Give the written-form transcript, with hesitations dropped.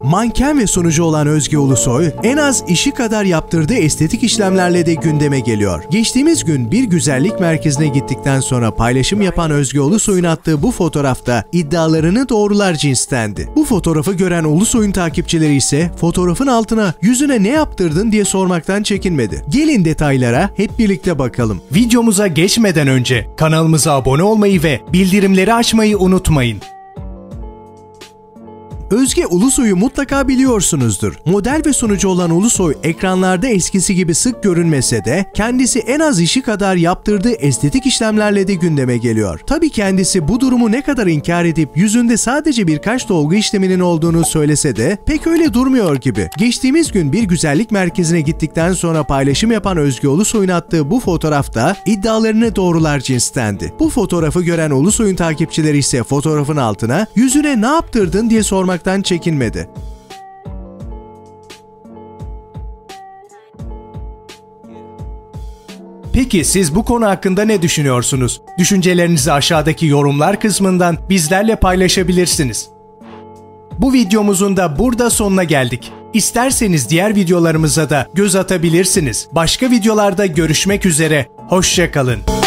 Manken ve sunucu olan Özge Ulusoy, en az işi kadar yaptırdığı estetik işlemlerle de gündeme geliyor. Geçtiğimiz gün bir güzellik merkezine gittikten sonra paylaşım yapan Özge Ulusoy'un attığı bu fotoğrafta iddialarını doğrular cinstendi. Bu fotoğrafı gören Ulusoy'un takipçileri ise fotoğrafın altına "Yüzüne ne yaptırdın?" diye sormaktan çekinmedi. Gelin detaylara hep birlikte bakalım. Videomuza geçmeden önce kanalımıza abone olmayı ve bildirimleri açmayı unutmayın. Özge Ulusoy'u mutlaka biliyorsunuzdur. Model ve sunucu olan Ulusoy ekranlarda eskisi gibi sık görünmese de kendisi en az işi kadar yaptırdığı estetik işlemlerle de gündeme geliyor. Tabii kendisi bu durumu ne kadar inkar edip yüzünde sadece birkaç dolgu işleminin olduğunu söylese de pek öyle durmuyor gibi. Geçtiğimiz gün bir güzellik merkezine gittikten sonra paylaşım yapan Özge Ulusoy'un attığı bu fotoğrafta iddialarını doğrular cinstendi. Bu fotoğrafı gören Ulusoy'un takipçileri ise fotoğrafın altına "Yüzüne ne yaptırdın?" diye sormaktan çekinmedi. Peki siz bu konu hakkında ne düşünüyorsunuz? Düşüncelerinizi aşağıdaki yorumlar kısmından bizlerle paylaşabilirsiniz. Bu videomuzun da burada sonuna geldik. İsterseniz diğer videolarımıza da göz atabilirsiniz. Başka videolarda görüşmek üzere, hoşça kalın.